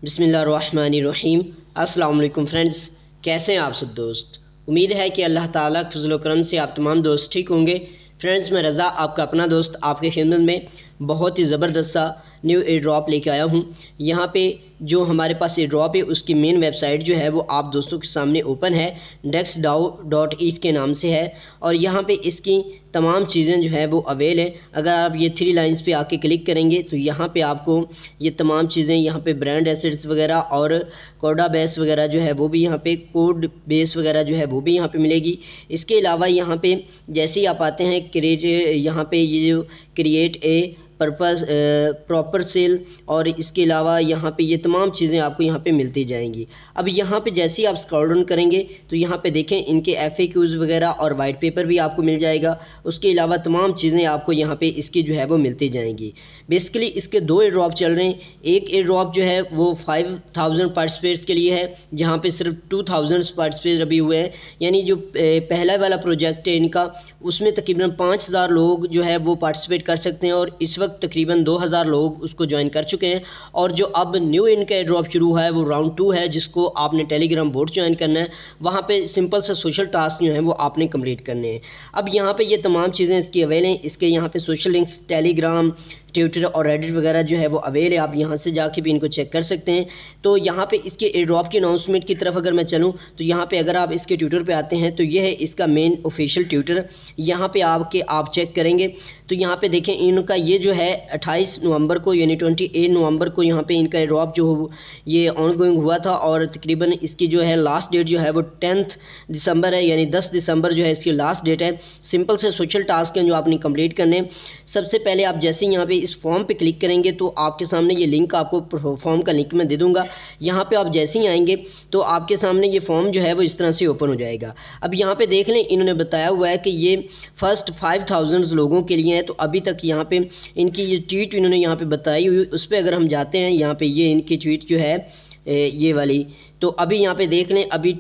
बिस्मिल्लाहिर्रहमानिर्रहीम। अस्सलाम वालेकुम फ्रेंड्स, कैसे हैं आप सब दोस्त। उम्मीद है कि अल्लाह ताला के फज़ल व करम से आप तमाम दोस्त ठीक होंगे। फ्रेंड्स, मैं रज़ा आपका अपना दोस्त आपके खिदमत में बहुत ही ज़बरदस्त सा न्यू एयर ड्रॉप लेके आया हूँ। यहाँ पे जो हमारे पास एयर ड्रॉप है उसकी मेन वेबसाइट जो है वो आप दोस्तों के सामने ओपन है, dexdao.eth के नाम से है। और यहाँ पे इसकी तमाम चीज़ें जो है वो अवेल हैं। अगर आप ये 3 लाइंस पे आके क्लिक करेंगे तो यहाँ पे आपको ये तमाम चीज़ें, यहाँ पे ब्रांड एसेट्स वगैरह और कोडा बेस वगैरह जो है वो भी, यहाँ पे कोड बेस वगैरह जो है वो भी यहाँ पे मिलेगी। इसके अलावा यहाँ पे जैसे ही आप आते हैं यहाँ पे ये जो create a purpose proper cell, और इसके अलावा यहाँ पे ये तमाम चीज़ें आपको यहाँ पे मिलती जाएंगी। अब यहाँ पे जैसे ही आप स्क्रॉल डाउन करेंगे तो यहाँ पे देखें इनके FAQs वगैरह और वाइट पेपर भी आपको मिल जाएगा। उसके अलावा तमाम चीज़ें आपको यहाँ पे इसकी जो है वो मिलती जाएंगी। बेसिकली इसके 2 एयर ड्रॉप चल रहे हैं। एक एयर ड्रॉप जो है वो 5000 पार्टिसिपेट्स के लिए है, जहाँ पे सिर्फ 2000 पार्टिसिपेट अभी हुए हैं। यानी जो पहला वाला प्रोजेक्ट है इनका, उसमें तकरीबन 5000 लोग जो है वो पार्टिसिपेट कर सकते हैं, और इस वक्त तकरीबन 2000 लोग उसको ज्वाइन कर चुके हैं। और जो अब न्यू इनका एयर ड्रॉप शुरू हुआ है वो राउंड 2 है, जिसको आपने टेलीग्राम बोट ज्वाइन करना है। वहाँ पे सिंपल सा सोशल टास्क जो है वो आपने कंप्लीट करने हैं। अब यहाँ पे ये तमाम चीज़ें इसकी अवेल हैं। इसके यहाँ पे सोशल लिंक्स, टेलीग्राम, ट्विटर और रेडिट वगैरह जो है वो अवेल है। आप यहाँ से जाके भी इनको चेक कर सकते हैं। तो यहाँ पे इसके एयर ड्रॉप की अनाउंसमेंट की तरफ अगर मैं चलूँ तो यहाँ पे अगर आप इसके ट्विटर पे आते हैं तो ये है इसका मेन ऑफिशियल ट्विटर। यहाँ पे आप चेक करेंगे तो यहाँ पे देखें इनका ये जो है 28 नवंबर को यानी 28 नवंबर को यहाँ पे इनका एयर ड्रॉप जो ये ऑन गोइंग हुआ था, और तकरीबन इसकी जो है लास्ट डेट जो है वो 10 दिसंबर है, यानी 10 दिसंबर जो है इसकी लास्ट डेट है। सिंपल से सोशल टास्क हैं जो आपने कंप्लीट करने। सबसे पहले आप जैसे यहाँ पे इस फॉर्म पे क्लिक करेंगे तो आपके सामने ये लिंक, आपको फॉर्म का लिंक मैं दे दूँगा। यहाँ पे आप जैसे ही आएंगे तो आपके सामने ये फॉर्म जो है वो इस तरह से ओपन हो जाएगा। अब यहाँ पे देख लें, इन्होंने बताया हुआ है कि ये फर्स्ट 5000 लोगों के लिए है। तो अभी तक यहाँ पे इनकी ये ट्वीट इन्होंने यहाँ पे बताई हुई, उस पर अगर हम जाते हैं यहाँ पे ये इनकी ट्वीट जो है ये वाली, तो अभी यहाँ पे देख लें अभी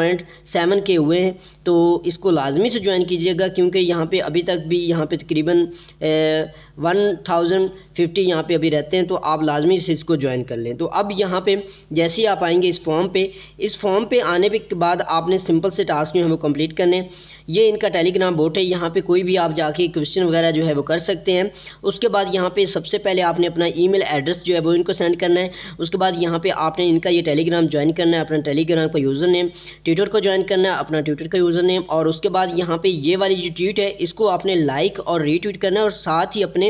2.7 के हुए हैं। तो इसको लाजमी से ज्वाइन कीजिएगा, क्योंकि यहाँ पे अभी तक भी यहाँ पे तकरीबन 1050 यहाँ पे अभी रहते हैं। तो आप लाजमी से इसको ज्वाइन कर लें। तो अब यहाँ पे जैसे ही आप आएंगे इस फॉर्म पे आने के बाद आपने सिंपल से टास्क जो है वो कंप्लीट करने। ये इनका टेलीग्राम बोट है, यहाँ पे कोई भी आप जाके क्वेश्चन वगैरह जो है वो कर सकते हैं। उसके बाद यहाँ पे सबसे पहले आपने अपना ईमेल एड्रेस जो है वो इनको सेंड करना है। उसके बाद यहाँ पे आपने इनका ये टेलीग्राम ज्वाइन करना है, अपना टेलीग्राम का यूज़र नेम, ट्विटर को ज्वाइन करना है, अपना ट्विटर का यूज़र नेम, और उसके बाद यहाँ पे ये वाली जो ट्वीट है इसको आपने लाइक और रीट्वीट करना है, और साथ ही अपने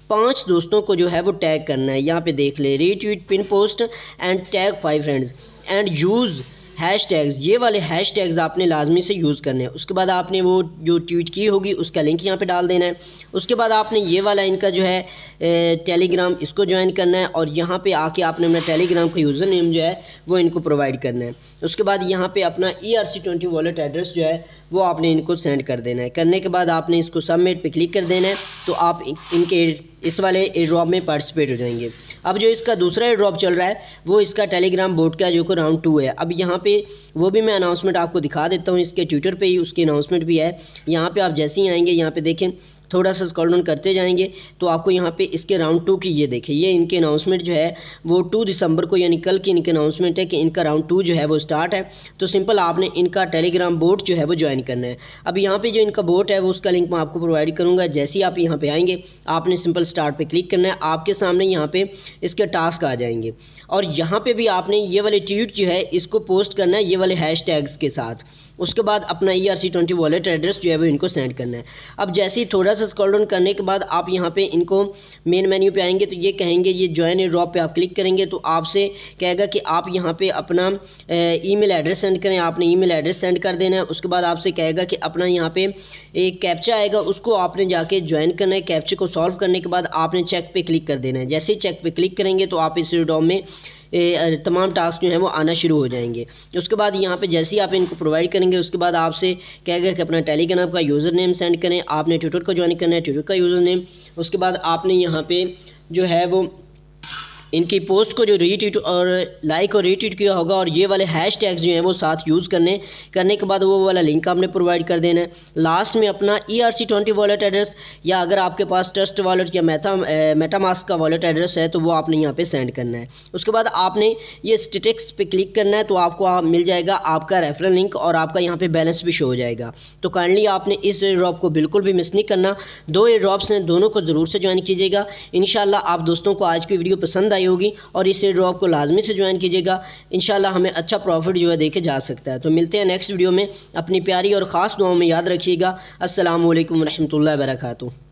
5 दोस्तों को जो है वो टैग करना है। यहाँ पे देख ले, retweet, pin post and tag 5 friends and use hashtags. ये वाले हैशटैग्स आपने लाजमी से यूज़ करने हैं। उसके बाद आपने वो जो ट्वीट की होगी उसका लिंक यहाँ पे डाल देना है। उसके बाद आपने ये वाला इनका जो है टेलीग्राम, इसको ज्वाइन करना है, और यहाँ पे आके आपने अपना टेलीग्राम का यूज़र नेम जो है वो इनको प्रोवाइड करना है। उसके बाद यहाँ पे अपना ERC20 वॉलेट एड्रेस जो है वो आपने इनको सेंड कर देना है। करने के बाद आपने इसको सबमिट पे क्लिक कर देना है, तो आप इनके इस वाले एयर ड्रॉप में पार्टिसिपेट हो जाएंगे। अब जो इसका दूसरा एयर ड्रॉप चल रहा है वो इसका टेलीग्राम बोट का जो कि राउंड 2 है। अब यहाँ पे वो भी मैं अनाउंसमेंट आपको दिखा देता हूँ, इसके ट्विटर पे ही उसकी अनाउंसमेंट भी है। यहाँ पे आप जैसे ही आएंगे यहाँ पे देखें, थोड़ा सा स्क्रॉल डाउन करते जाएंगे तो आपको यहाँ पे इसके राउंड 2 की ये देखें, ये इनके अनाउंसमेंट जो है वो 2 दिसंबर को यानी कल की इनकी अनाउंसमेंट है कि इनका राउंड 2 जो है वो स्टार्ट है। तो सिंपल आपने इनका टेलीग्राम बोट जो है वो ज्वाइन करना है। अब यहाँ पे जो इनका बोट है वो उसका लिंक मैं आपको प्रोवाइड करूँगा। जैसे ही आप यहाँ पे आएंगे आपने सिंपल स्टार्ट पे क्लिक करना है, आपके सामने यहाँ पे इसके टास्क आ जाएंगे, और यहाँ पे भी आपने ये वाले ट्वीट जो है इसको पोस्ट करना है ये वाले हैशटैग्स के साथ। उसके बाद अपना ERC20 वॉलेट एड्रेस जो है वो इनको सेंड करना है। अब जैसे ही थोड़ा सा स्क्रॉल डाउन करने के बाद आप यहाँ पे इनको मेन मेन्यू पे आएंगे तो ये कहेंगे, ये ज्वाइन एयर ड्रॉप पे आप क्लिक करेंगे तो आपसे कहेगा कि आप यहाँ पे अपना ईमेल एड्रेस सेंड करें। आपने ईमेल एड्रेस सेंड कर देना है। उसके बाद आपसे कहेगा कि अपना यहाँ पे एक कैप्चा आएगा, उसको आपने जाके ज्वाइन करना है। कैप्चे को सॉल्व करने के बाद आपने चेक पे क्लिक कर देना है। जैसे ही चेक पे क्लिक करेंगे तो आप इस एयर ड्रॉप में तमाम टास्क जो हैं वो आना शुरू हो जाएंगे। उसके बाद यहाँ पे जैसे ही आप इनको प्रोवाइड करेंगे उसके बाद आपसे कहेगा कि अपना टेलीग्राम का यूज़र नेम सेंड करें। आपने ट्विटर को ज्वाइन करना है, ट्विटर का यूज़र नेम। उसके बाद आपने यहाँ पे जो है वो इनकी पोस्ट को जो रीट्वीट और लाइक और रीट्वीट किया होगा और ये वाले हैशटैग्स जो हैं वो साथ यूज़ करने के बाद वो वाला लिंक आपने प्रोवाइड कर देना है। लास्ट में अपना ERC20 वॉलेट एड्रेस या अगर आपके पास ट्रस्ट वॉलेट या मेटामास्क का वॉलेट एड्रेस है तो वो आपने यहाँ पे सेंड करना है। उसके बाद आपने ये स्टेटिक्स पे क्लिक करना है तो आपको मिल जाएगा आपका रेफरल लिंक और आपका यहाँ पे बैलेंस भी शो हो जाएगा। तो काइंडली आपने इस एयर ड्रॉप को बिल्कुल भी मिस नहीं करना। 2 एयर ड्रॉप्स हैं, दोनों को ज़रूर से ज्वाइन कीजिएगा। इंशाल्लाह आप दोस्तों को आज की वीडियो पसंद आई होगी और इस एयर ड्रॉप को लाजमी से ज्वाइन कीजिएगा। इंशाल्लाह हमें अच्छा प्रॉफिट जो है देके जा सकता है। तो मिलते हैं नेक्स्ट वीडियो में। अपनी प्यारी और ख़ास दुआओं में याद रखिएगा। अस्सलामु अलैकुम रहमतुल्लाहि व बरकातुहू।